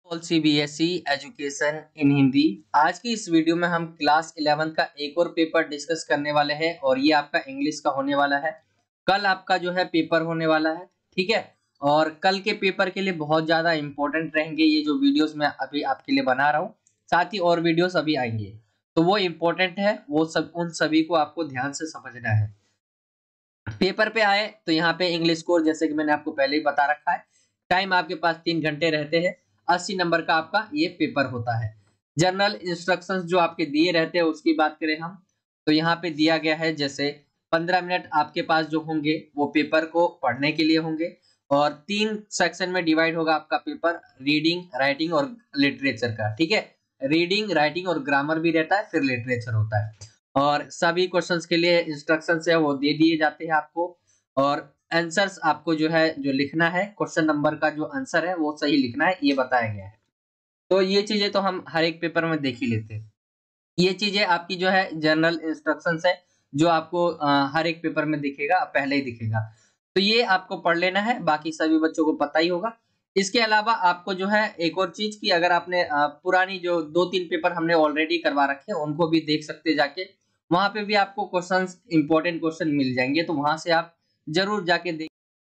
All CBSE education in Hindi. आज की इस वीडियो में हम क्लास 11 का एक और पेपर डिस्कस करने वाले हैं और ये आपका इंग्लिश का होने वाला है। कल आपका जो है पेपर होने वाला है, ठीक है। और कल के पेपर के लिए बहुत ज़्यादा इंपॉर्टेंट रहेंगे ये जो वीडियोस मैं अभी आपके लिए बना रहा हूँ। साथ ही और वीडियोस अभी आएंगे, तो वो इम्पोर्टेंट है, वो सब उन सभी को आपको ध्यान से समझना है। पेपर पे आए तो यहाँ पे इंग्लिश कोर्स जैसे कि मैंने आपको पहले ही बता रखा है। टाइम आपके पास 3 घंटे रहते हैं। 80 नंबर का आपका ये पेपर होता है। जनरल इंस्ट्रक्शंस जो आपके दिए रहते हैं उसकी बात करें हम, तो यहाँ पे दिया गया है जैसे 15 मिनट आपके पास जो होंगे वो पेपर को पढ़ने के लिए होंगे और 3 सेक्शन में डिवाइड होगा आपका पेपर, रीडिंग, राइटिंग और लिटरेचर का, ठीक है। रीडिंग, राइटिंग और ग्रामर भी रहता है, फिर लिटरेचर होता है। और सभी क्वेश्चंस के लिए इंस्ट्रक्शंस है वो दे दिए जाते हैं आपको और आंसर्स आपको जो है जो लिखना है, क्वेश्चन नंबर का जो आंसर है वो सही लिखना है, ये बताया गया है। तो ये चीजें तो हम हर एक पेपर में देख ही लेते हैं। ये चीजें आपकी जो है जनरल इंस्ट्रक्शंस है जो आपको हर एक पेपर में दिखेगा, पहले ही दिखेगा। तो ये आपको पढ़ लेना है, बाकी सभी बच्चों को पता ही होगा। इसके अलावा आपको जो है एक और चीज की, अगर आपने पुरानी जो 2-3 पेपर हमने ऑलरेडी करवा रखे हैं उनको भी देख सकते हैं जाके, वहां पे भी आपको क्वेश्चंस, इंपॉर्टेंट क्वेश्चन मिल जाएंगे, तो वहां से आप जरूर जाके देख।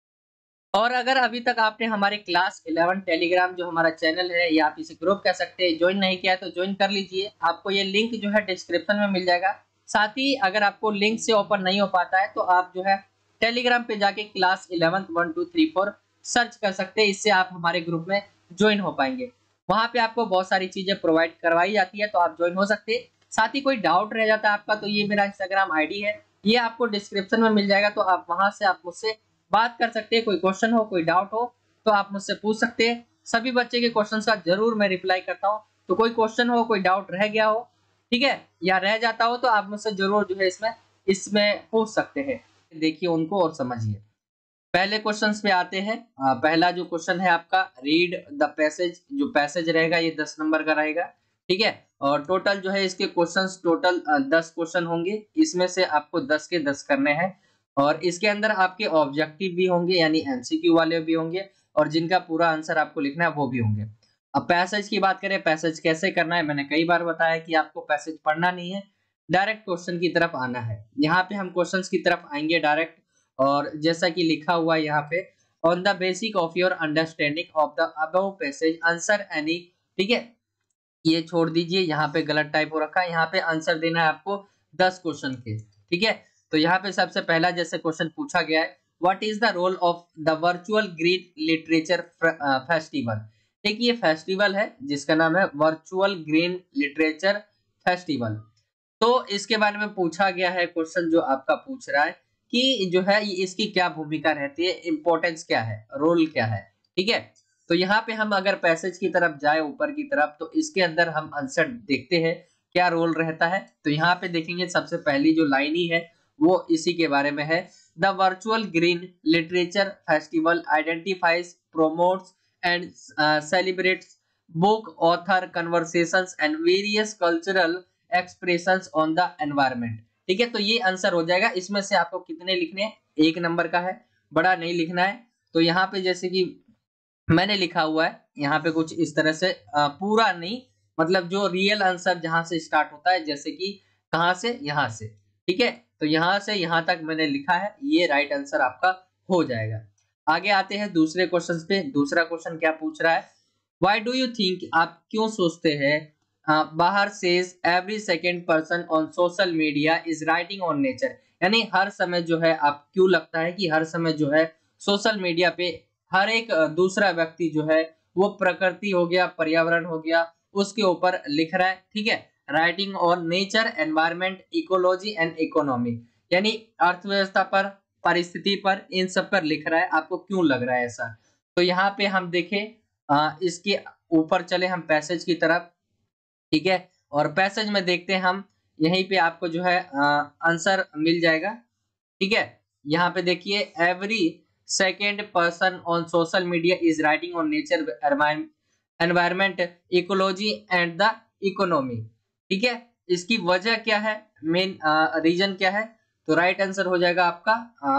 और अगर अभी तक आपने हमारे क्लास 11 टेलीग्राम जो हमारा चैनल है या आप इसे ग्रुप कह सकते हैं ज्वाइन नहीं किया है तो ज्वाइन कर लीजिए। आपको ये लिंक जो है डिस्क्रिप्शन में मिल जाएगा। साथ ही अगर आपको लिंक से ओपन नहीं हो पाता है तो आप जो है टेलीग्राम पे जाके क्लास 11 1 2 3 4 सर्च कर सकते हैं। इससे आप हमारे ग्रुप में ज्वाइन हो पाएंगे। वहां पे आपको बहुत सारी चीजें प्रोवाइड करवाई जाती है, तो आप ज्वाइन हो सकते हैं। साथ ही कोई डाउट रह जाता है आपका तो ये मेरा इंस्टाग्राम आईडी है, ये आपको डिस्क्रिप्शन में मिल जाएगा, तो आप वहां से आप मुझसे बात कर सकते हैं। कोई क्वेश्चन हो, कोई डाउट हो तो आप मुझसे पूछ सकते हैं। सभी बच्चे के क्वेश्चन का जरूर मैं रिप्लाई करता हूं। तो कोई क्वेश्चन हो, कोई डाउट रह गया हो, ठीक है, या रह जाता हो, तो आप मुझसे जरूर जो है इसमें इसमें पूछ सकते हैं। देखिए उनको और समझिए। पहले क्वेश्चंस पे आते हैं। पहला जो क्वेश्चन है आपका, रीड द पैसेज। जो पैसेज रहेगा ये 10 नंबर का रहेगा, ठीक है। और टोटल जो है इसके क्वेश्चंस टोटल 10 क्वेश्चन होंगे। इसमें से आपको 10 के 10 करने हैं और इसके अंदर आपके ऑब्जेक्टिव भी होंगे यानी एमसीक्यू वाले भी होंगे और जिनका पूरा आंसर आपको लिखना है वो भी होंगे। अब पैसेज की बात करें, पैसेज कैसे करना है, मैंने कई बार बताया कि आपको पैसेज पढ़ना नहीं है, डायरेक्ट क्वेश्चन की तरफ आना है। यहाँ पे हम क्वेश्चंस की तरफ आएंगे डायरेक्ट। और जैसा कि लिखा हुआ है यहाँ पे, on the basic of your understanding of the above passage answer any, ठीक है। ये छोड़ दीजिए, यहाँ पे गलत टाइप हो रखा है। यहाँ पे आंसर देना है आपको 10 क्वेश्चन के, ठीक है। तो यहाँ पे सबसे पहला जैसे क्वेश्चन पूछा गया है, what is the role of the virtual green literature festival. एक ये फेस्टिवल है जिसका नाम है वर्चुअल ग्रीन लिटरेचर फेस्टिवल। तो इसके बारे में पूछा गया है क्वेश्चन, जो आपका पूछ रहा है कि जो है इसकी क्या भूमिका रहती है, इंपॉर्टेंस क्या है, रोल क्या है, ठीक है। तो यहाँ पे हम अगर पैसेज की तरफ जाए ऊपर की तरफ, तो इसके अंदर हम आंसर देखते हैं क्या रोल रहता है। तो यहाँ पे देखेंगे सबसे पहली जो लाइन ही है वो इसी के बारे में है। The virtual green literature festival identifies, promotes and celebrates book author conversations and various cultural expressions on the environment, ठीक है। तो ये आंसर हो जाएगा। इसमें से आपको कितने लिखने हैं, 1 नंबर का है, बड़ा नहीं लिखना है। तो यहाँ पे जैसे कि मैंने लिखा हुआ है यहाँ पे कुछ इस तरह से, पूरा नहीं, मतलब जो रियल आंसर जहां से स्टार्ट होता है, जैसे कि कहां से, यहाँ से, ठीक है। तो यहाँ से यहाँ तक मैंने लिखा है, ये राइट आंसर आपका हो जाएगा। आगे आते हैं दूसरे क्वेश्चन पे। दूसरा क्वेश्चन क्या पूछ रहा है, व्हाई डू यू थिंक, आप क्यों सोचते हैं, बाहर says every second person on social media is writing on nature. यानी हर समय जो है, आप क्यों लगता है कि हर समय जो है सोशल मीडिया पे हर एक दूसरा व्यक्ति जो है वो प्रकृति हो गया, पर्यावरण हो गया, उसके ऊपर लिख रहा है, ठीक है। Writing on nature, environment, ecology and economy, यानी अर्थव्यवस्था पर, परिस्थिति पर, इन सब पर लिख रहा है। आपको क्यों लग रहा है ऐसा। तो यहाँ पे हम देखें, इसके ऊपर चले हम पैसेज की तरफ, ठीक है। और पैसेज में देखते हैं हम, यहीं पे आपको जो है आंसर मिल जाएगा, ठीक है। यहाँ पे देखिए, every second person on social media is writing on nature, environment, ecology and the economy, ठीक है। इसकी वजह क्या है, मेन रीजन क्या है। तो राइट आंसर हो जाएगा आपका,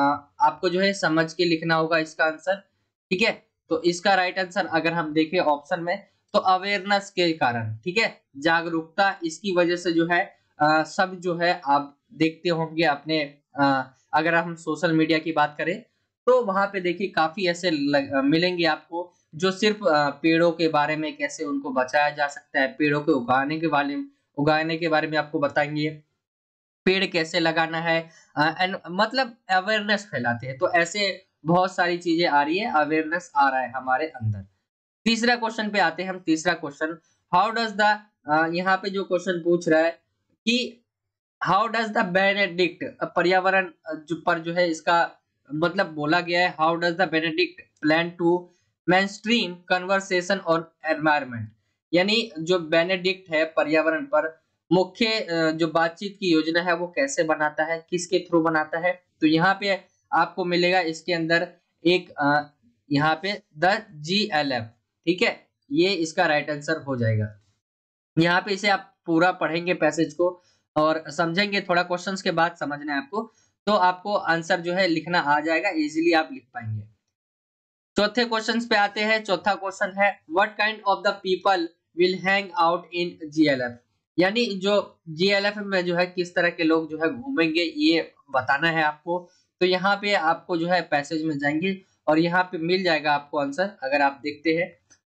आपको जो है समझ के लिखना होगा इसका आंसर, ठीक है। तो इसका राइट आंसर अगर हम देखें ऑप्शन में, तो अवेयरनेस के कारण, ठीक है, जागरूकता, इसकी वजह से जो है सब जो है आप देखते होंगे अपने अगर हम सोशल मीडिया की बात करें तो वहां पे देखिए काफी ऐसे मिलेंगे आपको जो सिर्फ पेड़ों के बारे में, कैसे उनको बचाया जा सकता है, पेड़ों के उगाने के बारे में आपको बताएंगे, पेड़ कैसे लगाना है, एंड मतलब अवेयरनेस फैलाते हैं। तो ऐसे बहुत सारी चीजें आ रही है, अवेयरनेस आ रहा है हमारे अंदर। तीसरा क्वेश्चन पे आते हैं हम। तीसरा क्वेश्चन, हाउ डज द, यहाँ पे जो क्वेश्चन पूछ रहा है कि हाउ डज द बेनेडिक्ट, पर्यावरण पर जो है इसका मतलब बोला गया है, how does the Benedict plan to mainstream conversation और एनवायरनमेंट, यानी जो बेनेडिक्ट है पर्यावरण पर मुख्य जो बातचीत की योजना है वो कैसे बनाता है, किसके थ्रू बनाता है। तो यहाँ पे आपको मिलेगा इसके अंदर एक यहाँ पे द GLF, ठीक है, ये इसका राइट आंसर हो जाएगा। यहाँ पे इसे आप पूरा पढ़ेंगे पैसेज को और समझेंगे, थोड़ा क्वेश्चंस के बाद समझना है आपको, तो आपको आंसर जो है लिखना आ जाएगा, इजीली आप लिख पाएंगे। चौथे क्वेश्चन पे आते हैं। चौथा क्वेश्चन है, what kind of the people will hang out in GLF, यानी जो GLF में जो है किस तरह के लोग जो है घूमेंगे, ये बताना है आपको। तो यहाँ पे आपको जो है पैसेज में जाएंगे और यहाँ पे मिल जाएगा आपको आंसर। अगर आप देखते हैं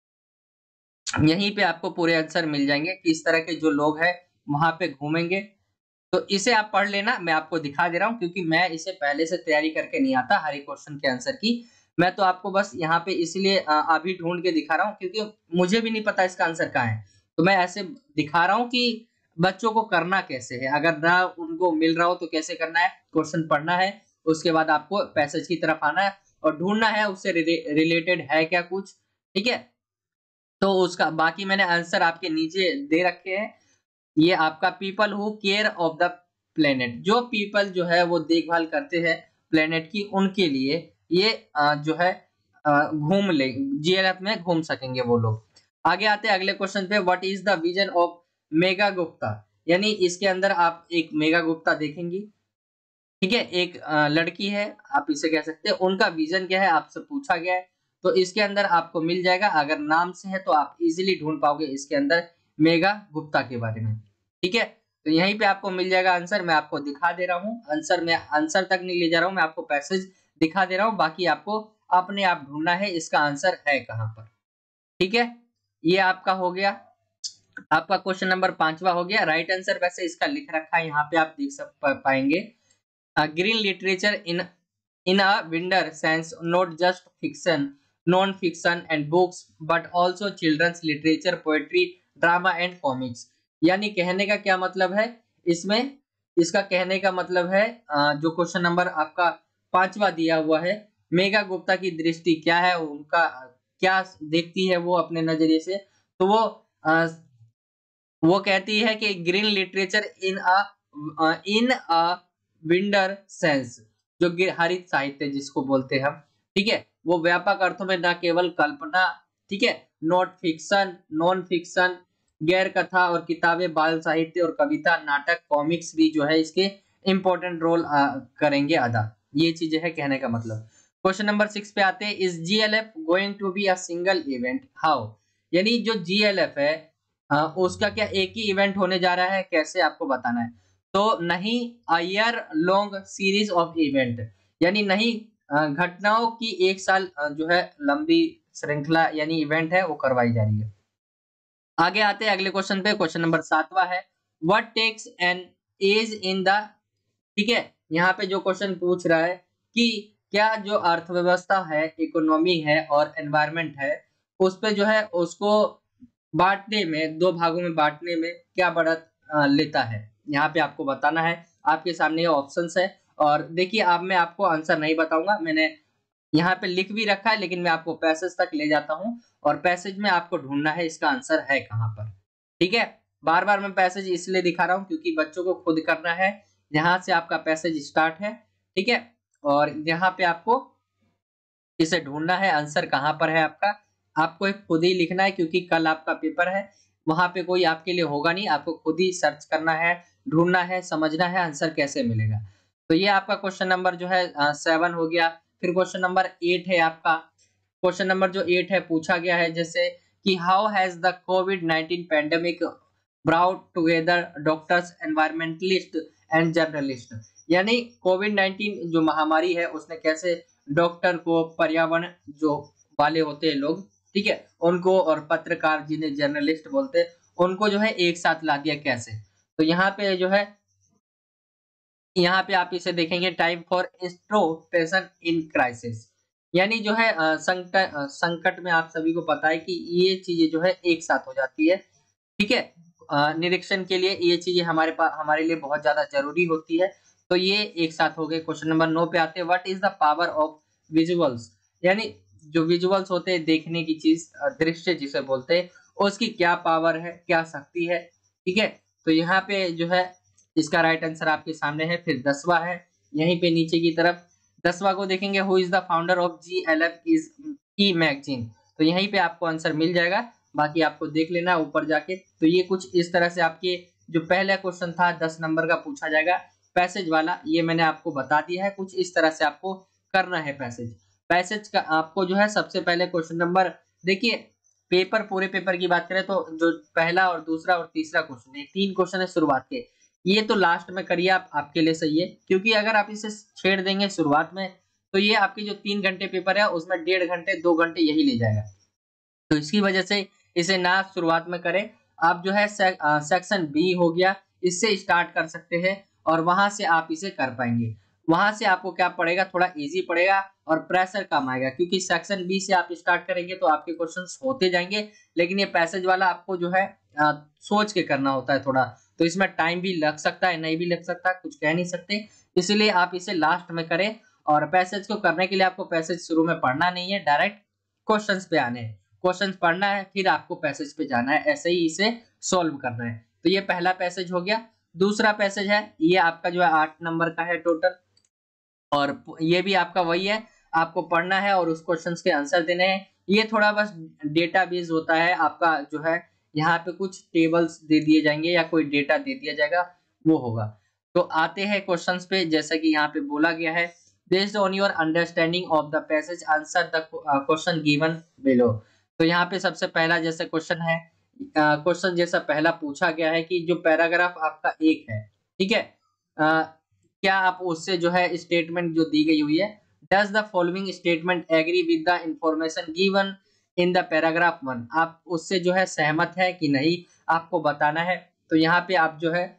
यहीं पे आपको पूरे आंसर मिल जाएंगे किस तरह के जो लोग हैं वहां पे घूमेंगे। तो इसे आप पढ़ लेना, मैं आपको दिखा दे रहा हूं क्योंकि मैं इसे पहले से तैयारी करके नहीं आता हर एक क्वेश्चन के आंसर की। मैं तो आपको बस यहाँ पे इसलिए अभी ढूंढ के दिखा रहा हूँ क्योंकि मुझे भी नहीं पता इसका आंसर कहाँ है। तो मैं ऐसे दिखा रहा हूँ कि बच्चों को करना कैसे है, अगर ना उनको मिल रहा हो तो कैसे करना है, क्वेश्चन पढ़ना है, उसके बाद आपको पैसेज की तरफ आना है और ढूंढना है उससे रिलेटेड है क्या कुछ, ठीक है। तो उसका बाकी मैंने आंसर आपके नीचे दे रखे हैं। ये आपका people who care of the planet, जो पीपल जो है वो देखभाल करते हैं प्लेनेट की, उनके लिए ये जो है घूम ले, GLF में घूम सकेंगे वो लोग। आगे आते हैं अगले क्वेश्चन पे, what is the vision of Megha Gupta, यानी इसके अंदर आप एक मेगा गुप्ता देखेंगी, ठीक है, एक लड़की है आप इसे कह सकते हैं, उनका विजन क्या है आपसे पूछा गया है। तो इसके अंदर आपको मिल जाएगा, अगर नाम से है तो आप इजीली ढूंढ पाओगे इसके अंदर मेगा गुप्ता के बारे में, ठीक है। तो यहीं पे आपको मिल जाएगा आंसर, मैं आपको दिखा दे रहा हूँ आंसर, मैं आंसर तक नहीं ले जा रहा हूँ, मैं आपको पैसेज दिखा दे रहा हूँ, बाकी आपको अपने आप ढूंढना है इसका आंसर है कहाँ पर, ठीक है। ये आपका हो गया, आपका क्वेश्चन नंबर 5वां हो गया। राइट आंसर वैसे इसका लिख रखा है यहाँ पे, आप देख पाएंगे, green literature in a wider sense, not just fiction, non-fiction and books, but also children's literature, poetry, drama and comics। यानी कहने का क्या मतलब है इसमें, इसका कहने का मतलब है जो क्वेश्चन नंबर आपका 5वां दिया हुआ है, मेगा गुप्ता की दृष्टि क्या है, उनका क्या देखती है वो अपने नजरिए से, तो वो कहती है कि green literature in a wider sense, जो हरित साहित्य जिसको बोलते हैं हम, ठीक है, वो व्यापक अर्थों में न केवल कल्पना, ठीक है, नॉट फिक्शन, नॉन फिक्शन, गैर कथा और किताबें, बाल साहित्य और कविता, नाटक, कॉमिक्स भी जो है इसके इंपॉर्टेंट रोल करेंगे अदा। ये चीजें है कहने का मतलब। क्वेश्चन नंबर 6 पे आते हैं, is GLF going to be a single event, how, यानी जो GLF है उसका क्या एक ही इवेंट होने जा रहा है, कैसे आपको बताना है। तो नहीं, a year long series of event, यानी नहीं घटनाओं की एक साल जो है लंबी श्रृंखला यानी इवेंट है वो करवाई जा रही है। आगे आते हैं अगले क्वेश्चन पे। क्वेश्चन नंबर 7वां है, what takes an edge in the, ठीक है, यहाँ पे जो क्वेश्चन पूछ रहा है कि क्या जो अर्थव्यवस्था है, इकोनॉमी है और एनवायरमेंट है, उस पे जो है उसको बांटने में, दो भागों में बांटने में क्या बढ़त लेता है, यहाँ पे आपको बताना है। आपके सामने ये ऑप्शंस है और देखिए अब मैं आपको आंसर नहीं बताऊंगा, मैंने यहाँ पे लिख भी रखा है लेकिन मैं आपको पैसेज तक ले जाता हूँ और पैसेज में आपको ढूंढना है इसका आंसर है कहाँ पर, ठीक है। बार बार मैं पैसेज इसलिए दिखा रहा हूँ क्योंकि बच्चों को खुद करना है, यहाँ से आपका पैसेज स्टार्ट है, ठीक है, और यहाँ पे आपको इसे ढूंढना है आंसर कहाँ पर है आपका, आपको एक खुद ही लिखना है क्योंकि कल आपका पेपर है, वहां पे कोई आपके लिए होगा नहीं, आपको खुद ही सर्च करना है, ढूंढना है, समझना है आंसर कैसे मिलेगा। तो ये आपका क्वेश्चन नंबर जो है 7 हो गया। फिर क्वेश्चन नंबर 8 है आपका। क्वेश्चन नंबर जो 8 है पूछा गया है जैसे कि हाउ हैज द कोविड-19 pandemic brought together doctors, environmentalist and journalist. यानी कोविड-19 जो महामारी है उसने कैसे डॉक्टर को, पर्यावरण जो वाले होते हैं लोग, ठीक है, उनको, और पत्रकार जिन्हें जर्नलिस्ट बोलते हैं, उनको जो है एक साथ ला दिया कैसे। तो यहाँ पे जो है, यहाँ पे आप इसे देखेंगे time for introspection in crisis. यानी जो है संकट में आप सभी को पता है कि ये चीजें जो है एक साथ हो जाती है, ठीक है। निरीक्षण के लिए ये चीजें हमारे पास, हमारे लिए बहुत ज्यादा जरूरी होती है। तो ये एक साथ हो गए। क्वेश्चन नंबर 9 पे आते हैं, what is the power of visuals. यानी जो विजुअल्स होते हैं, देखने की चीज, दृश्य जिसे बोलते हैं, उसकी क्या पावर है, क्या शक्ति है, ठीक है। तो यहाँ पे जो है इसका राइट आंसर आपके सामने है। फिर 10वां है यहीं पे नीचे की तरफ, 10वां को देखेंगे, who is the founder of GLF is e magazine. तो यहीं पे आपको आंसर मिल जाएगा, बाकी आपको देख लेना ऊपर जाके। तो ये कुछ इस तरह से आपके जो पहला क्वेश्चन था 10 नंबर का पूछा जाएगा पैसेज वाला, ये मैंने आपको बता दिया है। कुछ इस तरह से आपको करना है पैसेज। पैसेज का आपको जो है सबसे पहले क्वेश्चन नंबर, देखिए पेपर, पूरे पेपर की बात करें तो जो पहला और दूसरा और तीसरा क्वेश्चन है, 3 क्वेश्चन है शुरुआत के, ये तो लास्ट में करिए आप, आपके लिए सही है। क्योंकि अगर आप इसे छेड़ देंगे शुरुआत में तो ये आपके जो 3 घंटे पेपर है उसमें 1.5 घंटे 2 घंटे यही ले जाएगा। तो इसकी वजह से इसे ना शुरुआत में करें। आप जो है सेक्शन बी हो गया, इससे स्टार्ट कर सकते हैं और वहां से आप इसे कर पाएंगे। वहां से आपको क्या पड़ेगा, थोड़ा इजी पड़ेगा और प्रेशर कम आएगा। क्योंकि सेक्शन बी से आप स्टार्ट करेंगे तो आपके क्वेश्चंस होते जाएंगे, लेकिन ये पैसेज वाला आपको जो है सोच के करना होता है थोड़ा। तो इसमें टाइम भी लग सकता है, नहीं भी लग सकता, कुछ कह नहीं सकते। इसलिए आप इसे लास्ट में करें। और पैसेज को करने के लिए आपको पैसेज शुरू में पढ़ना नहीं है, डायरेक्ट क्वेश्चंस पे आने हैं। क्वेश्चंस पढ़ना है, फिर आपको पैसेज पे जाना है, ऐसे ही इसे सॉल्व करना है। तो ये पहला पैसेज हो गया। दूसरा पैसेज है, ये आपका जो है 8 नंबर का है टोटल, और ये भी आपका वही है, आपको पढ़ना है और उस क्वेश्चंस के आंसर देने हैं। ये थोड़ा बस डेटाबेस होता है आपका, जो है यहाँ पे कुछ टेबल्स दे दिए जाएंगे या कोई डेटा दे दिया जाएगा, वो होगा। तो आते हैं क्वेश्चंस पे, जैसा कि यहाँ पे बोला गया है, based on your understanding of the passage answer the question given below. तो यहाँ पे सबसे पहला जैसे क्वेश्चन है, क्वेश्चन जैसा पहला पूछा गया है कि जो पैराग्राफ आपका 1 है, ठीक है, क्या आप उससे जो है स्टेटमेंट जो दी गई हुई है, does the following statement agree with the information given in the paragraph 1, आप उससे जो है सहमत है कि नहीं, आपको बताना है। तो यहाँ पे आप जो है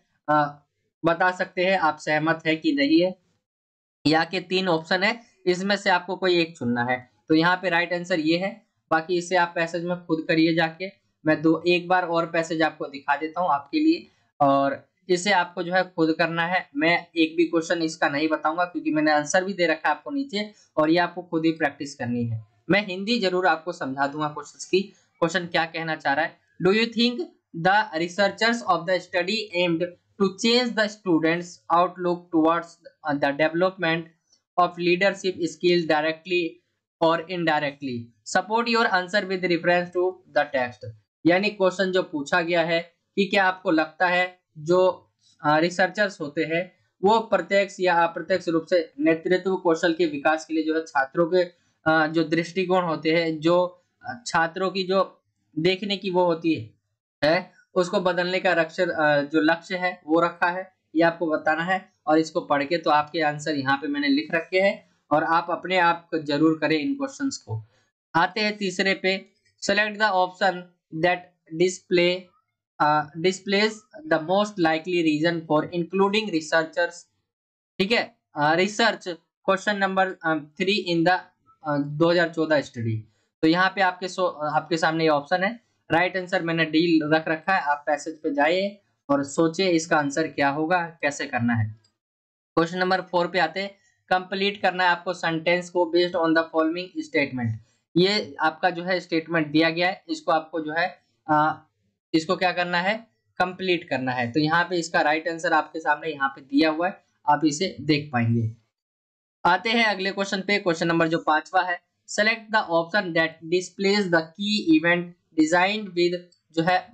बता सकते हैं आप सहमत है कि नहीं है। यहाँ के 3 ऑप्शन है, इसमें से आपको कोई एक चुनना है। तो यहाँ पे राइट आंसर ये है। बाकी इसे आप पैसेज में खुद करिए जाके। मैं एक बार और पैसेज आपको दिखा देता हूँ आपके लिए, और इसे आपको जो है खुद करना है। मैं एक भी क्वेश्चन इसका नहीं बताऊंगा क्योंकि मैंने आंसर भी दे रखा है आपको नीचे, और ये आपको खुद ही प्रैक्टिस करनी है। मैं हिंदी जरूर आपको समझा दूंगा क्वेश्चन की, क्वेश्चन क्या कहना चाह रहा है। Do you think the researchers of the study aimed to change the students' outlook towards the development of leadership skills directly or indirectly? Support your answer with reference to the text. यानी question जो पूछा गया है कि क्या आपको लगता है जो रिसर्चर्स होते हैं वो प्रत्यक्ष या अप्रत्यक्ष रूप से नेतृत्व कौशल के विकास के लिए जो है छात्रों के जो दृष्टिकोण होते हैं, जो छात्रों की जो देखने की वो होती है उसको बदलने का जो लक्ष्य है वो रखा है, ये आपको बताना है। और इसको पढ़ के तो आपके आंसर यहाँ पे मैंने लिख रखे हैं, और आप अपने आप जरूर करें इन क्वेश्चंस को। आते हैं तीसरे पे, select the option that displays the most likely reason for including researchers, ठीक है, research question number 3 in the 2014 study. तो यहाँ पे आपके सामने ये ऑप्शन है। राइट आंसर मैंने डी रख रखा है, आप पैसेज पे जाइए और सोचिए इसका आंसर क्या होगा, कैसे करना है। क्वेश्चन नंबर 4 पे आते हैं, कंप्लीट करना है आपको सेंटेंस को based on the following statement. ये आपका जो है स्टेटमेंट दिया गया है, इसको आपको जो है इसको क्या करना है, कंप्लीट करना है। तो यहाँ पे इसका राइट आंसर आपके सामने यहाँ पे दिया हुआ है, आप इसे देख पाएंगे। आते हैं अगले क्वेश्चन पे, क्वेश्चन नंबर जो 5वां है, select the option that displays the key event designed with जो है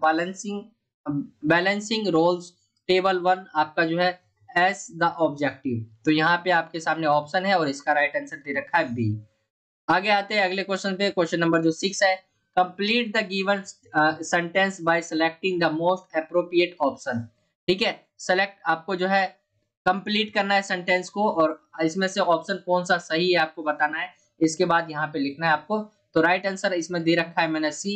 बैलेंसिंग रोल्स टेबल 1 आपका जो है एस द ऑब्जेक्टिव। तो यहाँ पे आपके सामने ऑप्शन है और इसका राइट आंसर दे रखा है बी। आगे आते हैं अगले क्वेश्चन पे, क्वेश्चन नंबर जो 6 है, complete the given sentence by selecting the most appropriate option. ठीक है, सेलेक्ट आपको जो है कंप्लीट करना है सेंटेंस को, और इसमें से ऑप्शन कौन सा सही है आपको बताना है। इसके बाद यहाँ पे लिखना है आपको। तो राइट आंसर इसमें दे रखा है मैंने सी।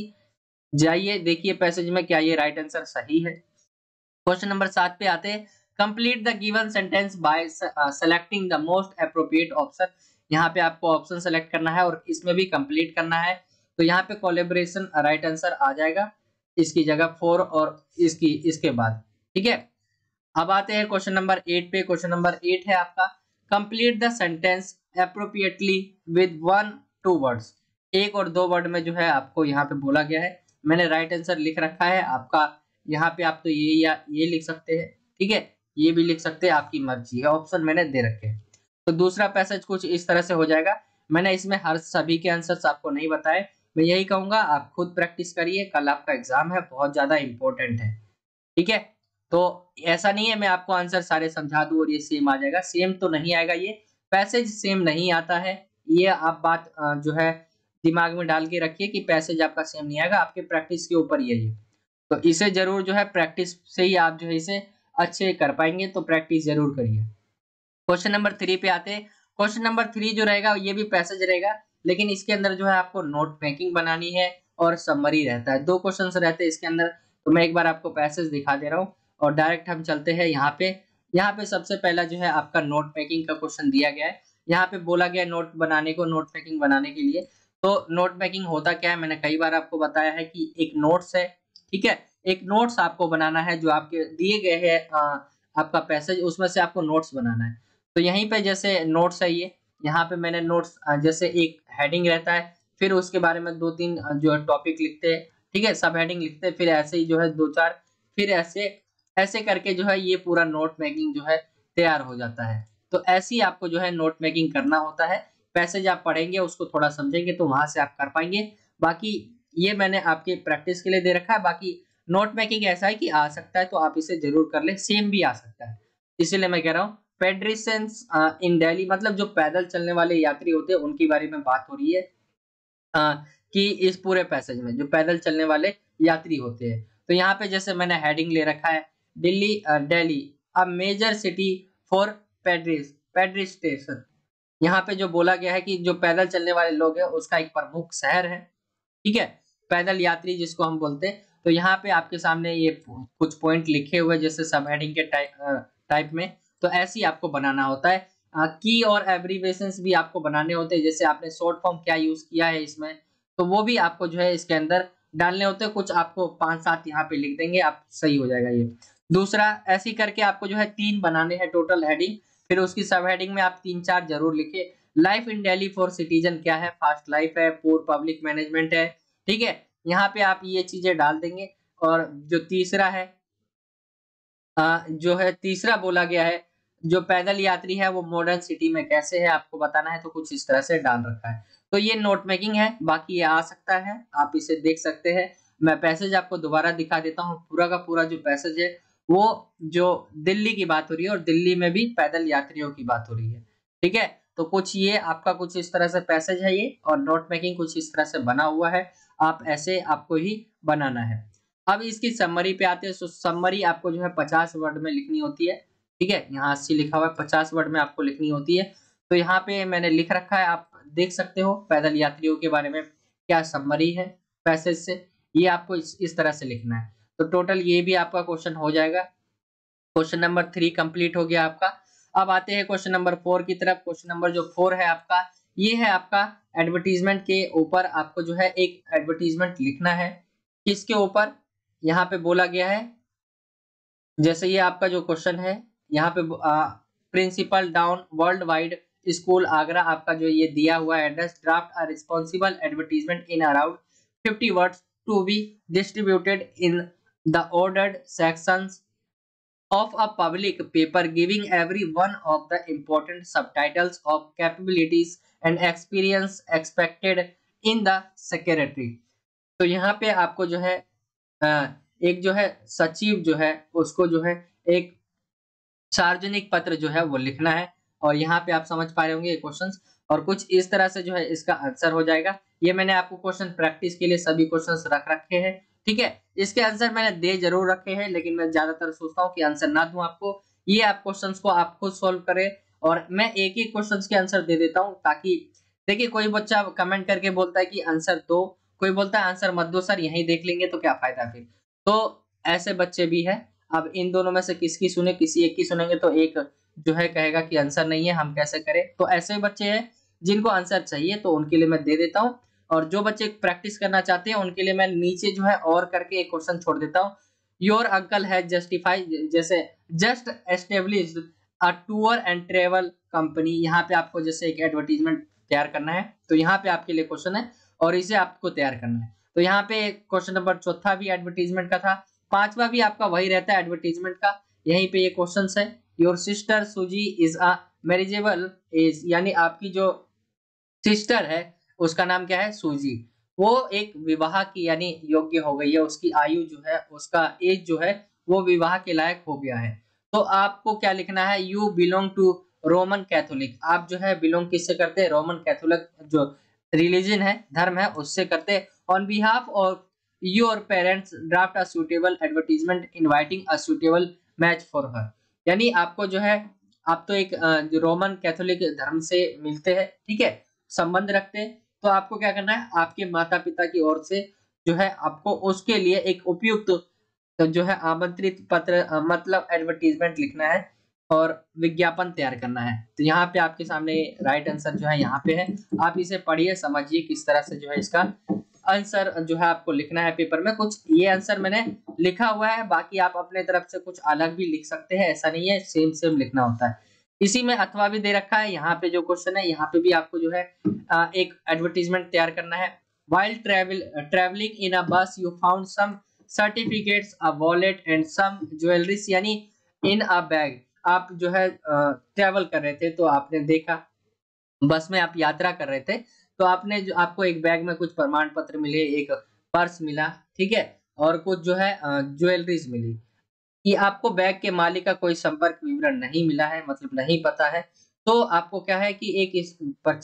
जाइए देखिए पैसेज में क्या ये राइट आंसर सही है। क्वेश्चन नंबर 7 पे आते हैं। Complete the given sentence by selecting the most appropriate option. यहाँ पे आपको ऑप्शन सेलेक्ट करना है और इसमें भी कंप्लीट करना है। तो यहाँ पे कोलैबोरेशन राइट आंसर आ जाएगा इसकी जगह 4 और इसके बाद। ठीक है, अब आते हैं क्वेश्चन नंबर 8 पे। क्वेश्चन नंबर 8 है आपका complete the sentence appropriately with 1-2 words. एक और दो वर्ड में जो है आपको यहाँ पे बोला गया है। मैंने राइट आंसर लिख रखा है आपका यहाँ पे। आप तो ये या ये लिख सकते हैं, ठीक है, ये भी लिख सकते हैं, आपकी मर्जी है। ऑप्शन मैंने दे रखे हैं। तो दूसरा पैसेज कुछ इस तरह से हो जाएगा। मैंने इसमें हर सभी के आंसर्स आपको नहीं बताए। मैं यही कहूंगा आप खुद प्रैक्टिस करिए, कल आपका एग्जाम है, बहुत ज्यादा इंपॉर्टेंट है। ठीक है, तो ऐसा नहीं है मैं आपको आंसर सारे समझा दूं और ये सेम आ जाएगा, सेम तो नहीं आएगा। ये पैसेज सेम नहीं आता है, ये आप बात जो है दिमाग में डाल के रखिए कि पैसेज आपका सेम नहीं आएगा, आपके प्रैक्टिस के ऊपर यही है। तो इसे जरूर जो है प्रैक्टिस से ही आप जो है इसे अच्छे कर पाएंगे, तो प्रैक्टिस जरूर करिए। क्वेश्चन नंबर 3 पे आते हैं। क्वेश्चन नंबर 3 जो रहेगा ये भी पैसेज रहेगा, लेकिन इसके अंदर जो है आपको नोट मेकिंग बनानी है और समरी रहता है। 2 क्वेश्चंस रहते हैं इसके अंदर। तो मैं एक बार आपको पैसेज दिखा दे रहा हूँ और डायरेक्ट हम चलते हैं यहाँ पे। यहाँ पे सबसे पहला जो है आपका नोट मेकिंग का क्वेश्चन दिया गया है। यहाँ पे बोला गया नोट बनाने को, नोट मेकिंग बनाने के लिए। तो नोट मेकिंग होता क्या है, मैंने कई बार आपको बताया है कि एक नोट्स है, ठीक है, एक नोट्स आपको बनाना है जो आपके दिए गए हैं आपका पैसेज, उसमें से आपको नोट्स बनाना है। तो यहीं पे जैसे नोट्स है ये, यहाँ पे मैंने नोट्स जैसे एक हेडिंग रहता है, फिर उसके बारे में 2-3 जो है टॉपिक लिखते हैं, ठीक है, सब हेडिंग लिखते हैं, फिर ऐसे ही जो है 2-4, फिर ऐसे ऐसे करके जो है ये पूरा नोट मेकिंग जो है तैयार हो जाता है। तो ऐसे ही आपको जो है नोट मेकिंग करना होता है। पैसेज आप पढ़ेंगे, उसको थोड़ा समझेंगे तो वहां से आप कर पाएंगे। बाकी ये मैंने आपके प्रैक्टिस के लिए दे रखा है। बाकी नोट मेकिंग ऐसा है कि आ सकता है तो आप इसे जरूर कर ले, सेम भी आ सकता है, इसीलिए मैं कह रहा हूँ। पेड्रिसेंस इन दिल्ली, मतलब जो पैदल चलने वाले यात्री होते हैं उनके बारे में बात हो रही है कि इस पूरे पैसेज में जो पैदल चलने वाले यात्री होते हैं। तो यहाँ पे जैसे मैंने हेडिंग ले रखा है Delhi a major city for pedestrianisation. यहाँ पे जो बोला गया है कि जो पैदल चलने वाले लोग हैं उसका एक प्रमुख शहर है, ठीक है, पैदल यात्री जिसको हम बोलते हैं। तो यहाँ पे आपके सामने ये कुछ पॉइंट लिखे हुए जैसे सब हेडिंग के टाइप में। तो ऐसे ही आपको बनाना होता है। की और एब्रीवेशंस भी आपको बनाने होते हैं, जैसे आपने शॉर्ट फॉर्म क्या यूज किया है इसमें, तो वो भी आपको जो है इसके अंदर डालने होते हैं। कुछ आपको 5-7 यहाँ पे लिख देंगे आप, सही हो जाएगा ये। दूसरा ऐसे ही करके आपको जो है 3 बनाने हैं टोटल हेडिंग, फिर उसकी सब हेडिंग में आप 3-4 जरूर लिखे। Life in Delhi for citizen क्या है, फास्ट लाइफ है, पुअर पब्लिक मैनेजमेंट है, ठीक है, यहाँ पे आप ये चीजें डाल देंगे। और जो तीसरा है जो है तीसरा बोला गया है जो पैदल यात्री है वो मॉडर्न सिटी में कैसे है आपको बताना है, तो कुछ इस तरह से डाल रखा है। तो ये नोट मेकिंग है, बाकी ये आ सकता है, आप इसे देख सकते हैं। मैं पैसेज आपको दोबारा दिखा देता हूँ। पूरा का पूरा जो पैसेज है वो जो दिल्ली की बात हो रही है और दिल्ली में भी पैदल यात्रियों की बात हो रही है, ठीक है। तो कुछ ये आपका कुछ इस तरह से पैसेज है ये, और नोट मेकिंग कुछ इस तरह से बना हुआ है। आप ऐसे आपको ही बनाना है। अब इसकी समरी पे आते हैं। तो समरी आपको जो है 50 वर्ड में लिखनी होती है, ठीक है, यहाँ 80 लिखा हुआ है, 50 वर्ड में आपको लिखनी होती है। तो यहाँ पे मैंने लिख रखा है, आप देख सकते हो पैदल यात्रियों के बारे में क्या समरी है पैसेज से, ये आपको इस तरह से लिखना है। तो टोटल ये भी आपका क्वेश्चन हो जाएगा। क्वेश्चन नंबर 3 कंप्लीट हो गया आपका। अब आते हैं क्वेश्चन नंबर 4 की तरफ। क्वेश्चन नंबर जो 4 है आपका, ये है आपका एडवर्टीजमेंट के ऊपर आपको जो है एक एडवर्टीजमेंट लिखना है। किसके ऊपर, यहाँ पे बोला गया है, जैसे ये आपका जो क्वेश्चन है यहाँ पे principal down world wide school Agra, आपका जो ये दिया हुआ address, draft a responsible advertisement in around 50 words to be distributed in the ordered sections of a public paper giving every one of the important subtitles of capabilities and experience expected in the secretary। तो यहाँ पे आपको जो है एक जो है सचिव जो है उसको जो है एक सार्वजनिक पत्र जो है वो लिखना है। और यहाँ पे आप समझ पा रहे होंगे क्वेश्चंस। और कुछ इस तरह से जो है इसका आंसर हो जाएगा। ये मैंने आपको क्वेश्चन प्रैक्टिस के लिए सभी क्वेश्चंस रख रखे हैं, ठीक है। इसके आंसर मैंने दे जरूर रखे हैं, लेकिन मैं ज्यादातर सोचता हूँ कि आंसर ना दूं आपको, ये आप क्वेश्चंस को आप खुद सॉल्व करें, और मैं एक एक क्वेश्चंस के आंसर दे देता हूँ, ताकि देखिए कोई बच्चा कमेंट करके बोलता है कि आंसर दो, कोई बोलता है आंसर मत दो सर, यहीं देख लेंगे, तो क्या फायदा फिर। तो ऐसे बच्चे भी है। अब इन दोनों में से किसकी सुने, किसी एक की सुनेंगे तो एक जो है कहेगा कि आंसर नहीं है, हम कैसे करें। तो ऐसे बच्चे हैं जिनको आंसर चाहिए, तो उनके लिए मैं दे देता हूँ, और जो बच्चे प्रैक्टिस करना चाहते हैं उनके लिए मैं नीचे जो है और करके एक क्वेश्चन छोड़ देता हूँ। योर अंकल हैज जस्टिफाइड, जैसे just established a tour and travel company, यहाँ पे आपको जैसे एक एडवर्टीजमेंट तैयार करना है, तो यहाँ पे आपके लिए क्वेश्चन है और इसे आपको तैयार करना है। तो यहाँ पे क्वेश्चन नंबर चौथा भी एडवर्टीजमेंट का था, पांचवा भी आपका वही रहता है एडवर्टीजमेंट का। यहीं पे ये क्वेश्चन है, your sister Suzy is a marriageable age, यानी आपकी जो सिस्टर है उसका नाम क्या है, सूजी, वो एक विवाह की यानी योग्य हो गई है, उसकी आयु जो है, उसका एज जो है वो विवाह के लायक हो गया है। तो आपको क्या लिखना है, you belong to Roman Catholic, आप जो है बिलोंग किससे करते हैं, रोमन कैथोलिक जो रिलीजन है, धर्म है, उससे करते हैं। On behalf of your parents draft a suitable advertisement inviting a suitable match for her, यानी आपको जो है, आप तो एक जो रोमन कैथोलिक धर्म से मिलते हैं, ठीक है, संबंध रखते हैं, तो आपको क्या करना है, आपके माता पिता की ओर से जो है आपको उसके लिए एक उपयुक्त जो है आमंत्रित पत्र मतलब एडवर्टीजमेंट लिखना है और विज्ञापन तैयार करना है। तो यहाँ पे आपके सामने राइट आंसर जो है यहाँ पे है, आप इसे पढ़िए, समझिए किस तरह से जो है इसका आंसर जो है आपको लिखना है पेपर में। कुछ ये आंसर मैंने लिखा हुआ है, बाकी आप अपने तरफ से कुछ अलग भी लिख सकते हैं, ऐसा नहीं है सेम सेम लिखना होता है। इसी में अथवा भी दे रखा है, यहाँ पे जो क्वेश्चन है यहाँ पे भी आपको जो है एक एडवर्टीजमेंट तैयार करना है। while traveling in a bus you found some certificates, a wallet and some jewelries, यानी in a bag, आप जो है ट्रेवल कर रहे थे तो आपने देखा, बस में आप यात्रा कर रहे थे, तो आपने जो आपको एक बैग में कुछ प्रमाण पत्र मिले, एक पर्स मिला, ठीक है, और कुछ जो है ज्वेलरीज मिली। कि आपको बैग के मालिक का कोई संपर्क विवरण नहीं मिला है, मतलब नहीं पता है, तो आपको क्या है कि एक इस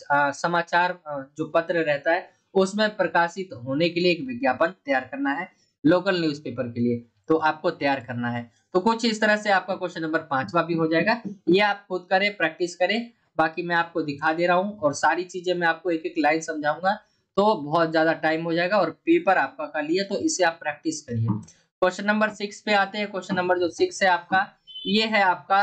समाचार जो पत्र रहता है उसमें प्रकाशित होने के लिए एक विज्ञापन तैयार करना है, लोकल न्यूज़पेपर के लिए, तो आपको तैयार करना है। तो कुछ इस तरह से आपका क्वेश्चन नंबर 5वां भी हो जाएगा। ये आप खुद करें, प्रैक्टिस करें, बाकी मैं आपको दिखा दे रहा हूँ और सारी चीजें मैं आपको एक एक लाइन समझाऊंगा, तो बहुत ज्यादा टाइम हो जाएगा और पेपर आपका कर लिया, तो इसे आप प्रैक्टिस करिए। क्वेश्चन नंबर 6 पे आते हैं। क्वेश्चन नंबर जो 6 है आपका, ये है आपका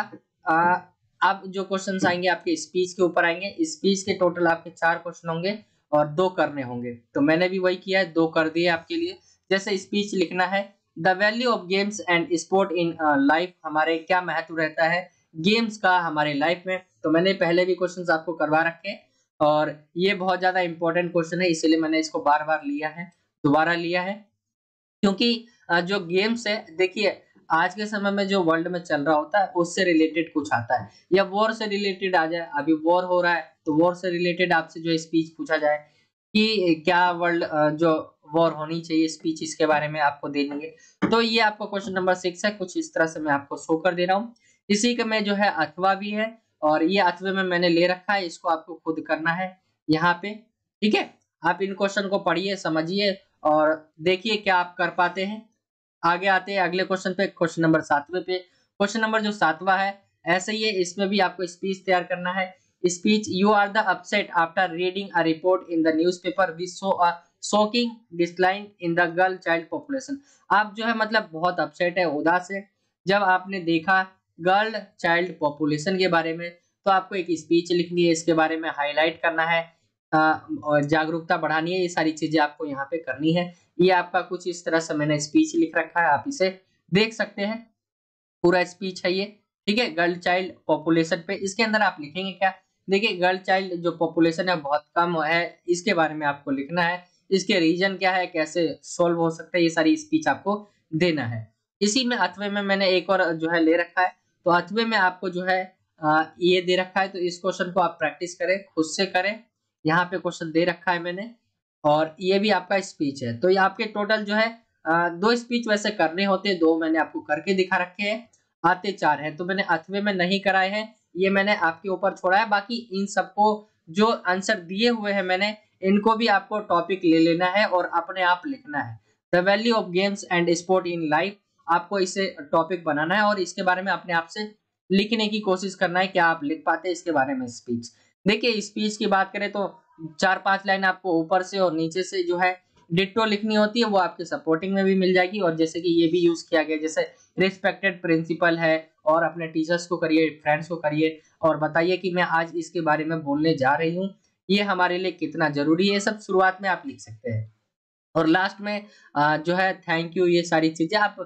अब जो क्वेश्चंस आएंगे आपके स्पीच के ऊपर आएंगे। स्पीच के टोटल आपके 4 क्वेश्चन होंगे और 2 करने होंगे, तो मैंने भी वही किया है, 2 कर दिए आपके लिए। जैसे स्पीच लिखना है, the value of games and sport in life, हमारे क्या महत्व रहता है गेम्स का हमारे लाइफ में, तो मैंने पहले भी क्वेश्चंस आपको करवा रखे हैं और ये बहुत ज्यादा इंपॉर्टेंट क्वेश्चन है, इसलिए मैंने इसको बार बार लिया है, दोबारा लिया है, क्योंकि जो गेम्स है, देखिए आज के समय में जो वर्ल्ड में चल रहा होता है उससे रिलेटेड कुछ आता है, या वॉर से रिलेटेड आ जाए, अभी वॉर हो रहा है तो वॉर से रिलेटेड आपसे जो स्पीच पूछा जाए कि क्या वर्ल्ड जो वॉर होनी चाहिए, स्पीच इसके बारे में आपको देनी है। तो ये आपको क्वेश्चन नंबर 6 है, कुछ इस तरह से मैं आपको शो कर दे रहा हूँ। इसी का में जो है अथवा भी है, और ये अथवे में मैंने ले रखा है, इसको आपको खुद करना है यहाँ पे, ठीक है। आप इन क्वेश्चन को पढ़िए, समझिए और देखिए क्या आप कर पाते हैं। आगे आते हैं अगले क्वेश्चन पे, क्वेश्चन नंबर 7वें पे। क्वेश्चन नंबर जो 7वां है ऐसे ही है, इसमें भी आपको स्पीच तैयार करना है। Speech, you are the upset after reading a report in the newspaper which show a shocking decline in the girl child population, आप जो है मतलब बहुत अपसेट है, उदास है, जब आपने देखा गर्ल चाइल्ड पॉपुलेशन के बारे में, तो आपको एक स्पीच लिखनी है, इसके बारे में हाईलाइट करना है और जागरूकता बढ़ानी है, ये सारी चीजें आपको यहाँ पे करनी है। ये आपका कुछ इस तरह से मैंने स्पीच लिख रखा है, आप इसे देख सकते हैं, पूरा स्पीच है ये, ठीक है। गर्ल चाइल्ड पॉपुलेशन पे इसके अंदर आप लिखेंगे क्या, देखिए गर्ल चाइल्ड जो पॉपुलेशन है बहुत कम है, इसके बारे में आपको लिखना है, इसके रीजन क्या है, कैसे सोल्व हो सकता है, ये सारी स्पीच आपको देना है। इसी में अथवे में मैंने एक और जो है ले रखा है, तो अथवे में आपको जो है ये दे रखा है, तो इस क्वेश्चन को आप प्रैक्टिस करें, खुद से करें, यहाँ पे क्वेश्चन दे रखा है मैंने, और ये भी आपका स्पीच है। तो ये आपके टोटल जो है 2 स्पीच वैसे करने होते हैं, 2 मैंने आपको करके दिखा रखे हैं, आते 4 हैं, तो मैंने अथवे में नहीं कराए हैं, ये मैंने आपके ऊपर छोड़ा है। बाकी इन सबको जो आंसर दिए हुए हैं मैंने, इनको भी आपको टॉपिक ले लेना है और अपने आप लिखना है। The value of games and sport in life, आपको इसे टॉपिक बनाना है और इसके बारे में अपने आप से लिखने की कोशिश करना है। क्या आप लिख पाते हैं इसके बारे में स्पीच? देखिए स्पीच की बात करें तो 4-5 लाइन आपको ऊपर से और नीचे से जो है डिट्टो लिखनी होती है, वो आपके सपोर्टिंग में भी मिल जाएगी। और जैसे कि ये भी यूज किया गया, जैसे रिस्पेक्टेड प्रिंसिपल है, और अपने टीचर्स को करिए, फ्रेंड्स को करिए और बताइए कि मैं आज इसके बारे में बोलने जा रही हूँ, ये हमारे लिए कितना जरूरी है, ये सब शुरुआत में आप लिख सकते हैं। और लास्ट में जो है थैंक यू, ये सारी चीजें आप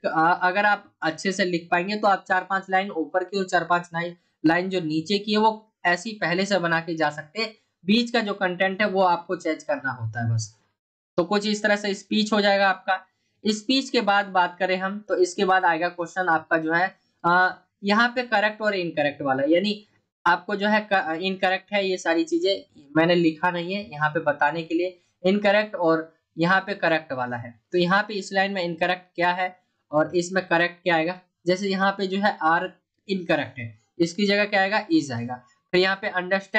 अगर आप अच्छे से लिख पाएंगे तो आप 4-5 लाइन ऊपर की और 4-5 लाइन जो नीचे की है वो ऐसी पहले से बना के जा सकते हैं। बीच का जो कंटेंट है वो आपको चेंज करना होता है बस। तो कुछ इस तरह से स्पीच हो जाएगा आपका। स्पीच के बाद बात करें हम, तो इसके बाद आएगा क्वेश्चन आपका जो है यहाँ पे करेक्ट और इनकरेक्ट वाला, यानी आपको जो है इनकरेक्ट है, ये सारी चीजें मैंने लिखा नहीं है यहाँ पे बताने के लिए, इनकरेक्ट और यहाँ पे करेक्ट वाला है। तो यहाँ पे इस लाइन में इनकरेक्ट क्या है और इसमें करेक्ट क्या आएगा। जैसे यहाँ पे जो है आर इनकरेक्ट है, इसकी जगह क्या आएगा, इज आएगा। फिर यहाँ पे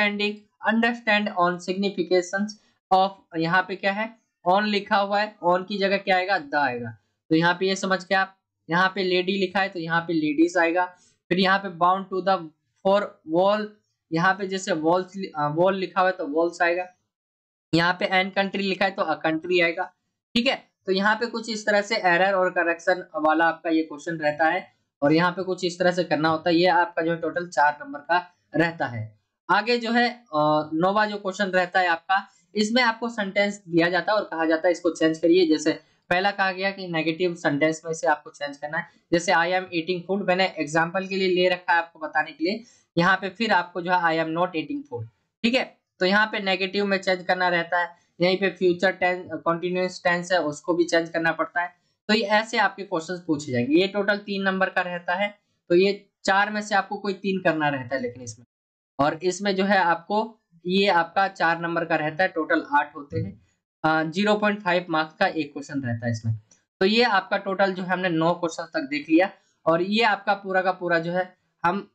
अंडरस्टैंड ऑन सिग्निफिकेशंस ऑफ, यहाँ पे क्या है ऑन लिखा हुआ है, ऑन की जगह क्या आएगा, द आएगा। तो यहाँ पे ये समझ के आप, यहाँ पे लेडी लिखा है तो यहाँ पे लेडीज आएगा। फिर यहाँ पे bound to the four wall, यहाँ पे जैसे वॉल लिखा हुआ है तो वॉल्स आएगा। यहाँ पे एन कंट्री लिखा है तो अ कंट्री आएगा। ठीक है, तो यहाँ पे कुछ इस तरह से एरर और करेक्शन वाला आपका ये क्वेश्चन रहता है और यहाँ पे कुछ इस तरह से करना होता है। ये आपका जो है टोटल 4 नंबर का रहता है। आगे जो है 9वां जो क्वेश्चन रहता है आपका, इसमें आपको सेंटेंस दिया जाता है और कहा जाता है इसको चेंज करिए। जैसे पहला कहा गया कि नेगेटिव सेंटेंस में से आपको चेंज करना है। जैसे आई एम ईटिंग फूड, मैंने एग्जांपल के लिए ले रखा है आपको बताने के लिए। यहाँ पे फिर आपको जो है I am not eating food, ठीक है, तो यहाँ पे नेगेटिव में चेंज करना रहता है। यहीं पे फ्यूचर टेंस कंटीन्यूअस टेंस है, उसको भी चेंज करना पड़ता है। तो ये ऐसे आपके क्वेश्चंस पूछे जाएंगे। ये टोटल 3 नंबर का रहता है, तो ये 4 में से आपको कोई 3 करना रहता है लेकिन इसमें, और इसमें जो है आपको ये आपका 4 नंबर का रहता है, टोटल 8 होते हैं। 0.5 मार्क्स का एक क्वेश्चन रहता है इसमें। तो ये आपका टोटल जो है हमने 9 क्वेश्चन तक देख लिया और ये आपका पूरा का पूरा जो है हम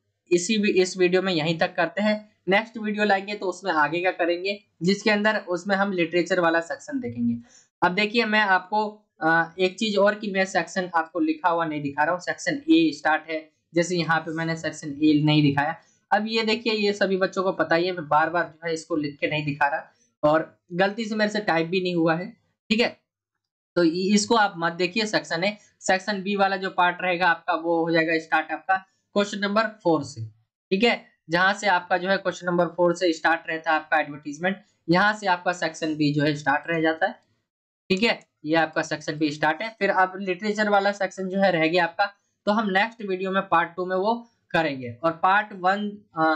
इस वीडियो में यहीं तक करते हैं। नेक्स्ट वीडियो लाएंगे तो उसमें आगे का करेंगे, जिसके अंदर उसमें हम लिटरेचर वाला सेक्शन देखेंगे। अब देखिए मैं आपको एक चीज और की, मैं सेक्शन आपको लिखा हुआ नहीं दिखा रहा हूँ। सेक्शन ए स्टार्ट है, जैसे यहाँ पे मैंने सेक्शन ए नहीं दिखाया। अब ये देखिए, ये सभी बच्चों को पता ही है, मैं बार बार जो है इसको लिख के नहीं दिखा रहा और गलती से मेरे से टाइप भी नहीं हुआ है, ठीक है। तो इसको आप मत देखिए। सेक्शन ए, सेक्शन बी वाला जो पार्ट रहेगा आपका वो हो जाएगा स्टार्ट आपका क्वेश्चन नंबर 4 से, ठीक है, जहां से आपका जो है क्वेश्चन नंबर 4 से स्टार्ट रहता है आपका एडवर्टीजमेंट। यहाँ से आपका सेक्शन बी जो है स्टार्ट रह जाता है, ठीक है, ये आपका सेक्शन बी स्टार्ट है। फिर अब लिटरेचर वाला सेक्शन जो है रह गया आपका, तो हम नेक्स्ट वीडियो में पार्ट 2 में वो करेंगे। और पार्ट 1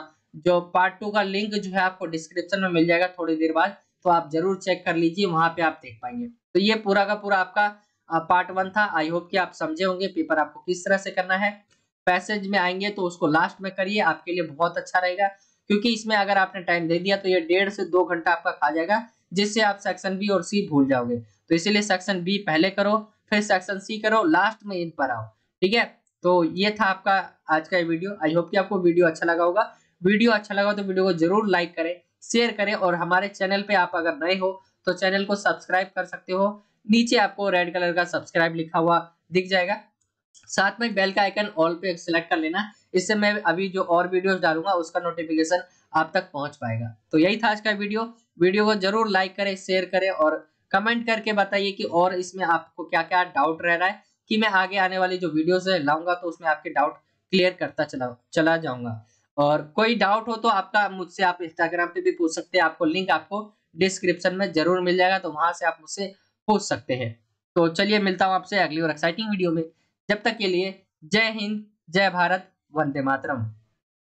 जो पार्ट 2 का लिंक जो है आपको डिस्क्रिप्शन में मिल जाएगा थोड़ी देर बाद, तो आप जरूर चेक कर लीजिए, वहां पे आप देख पाएंगे। तो ये पूरा का पूरा आपका पार्ट 1 था। आई होप कि आप समझे होंगे पेपर आपको किस तरह से करना है। पैसेज में आएंगे तो उसको लास्ट में करिए, आपके लिए बहुत अच्छा रहेगा, क्योंकि इसमें अगर आपने टाइम दे दिया तो ये 1.5 से 2 घंटा आपका खा जाएगा, जिससे आप सेक्शन बी और सी भूल जाओगे। तो इसीलिए सेक्शन बी पहले करो, फिर सेक्शन सी करो, लास्ट में इन पर आओ, ठीक है। तो ये था आपका आज का वीडियो। आई होप कि आपको वीडियो अच्छा लगा होगा। वीडियो अच्छा लगा तो वीडियो को जरूर लाइक करें, शेयर करें, और हमारे चैनल पे आप अगर नए हो तो चैनल को सब्सक्राइब कर सकते हो। नीचे आपको रेड कलर का सब्सक्राइब लिखा हुआ दिख जाएगा, साथ में बेल का आइकन ऑल पे सेलेक्ट कर लेना, इससे मैं अभी जो और वीडियोस डालूंगा उसका नोटिफिकेशन आप तक पहुंच पाएगा। तो यही था आज का वीडियो को जरूर लाइक करें, शेयर करें और कमेंट करके बताइए कि और इसमें आपको क्या क्या डाउट रह रहा है, कि मैं आगे आने वाली जो वीडियोस है लाऊंगा तो उसमें आपके डाउट क्लियर करता चला जाऊंगा। और कोई डाउट हो तो आपका मुझसे आप इंस्टाग्राम पे भी पूछ सकते हैं, आपको लिंक आपको डिस्क्रिप्शन में जरूर मिल जाएगा, तो वहां से आप मुझसे पूछ सकते हैं। तो चलिए मिलता हूं आपसे अगली और एक्साइटिंग वीडियो में। जब तक के लिए जय हिंद, जय भारत, वंदे मातरम।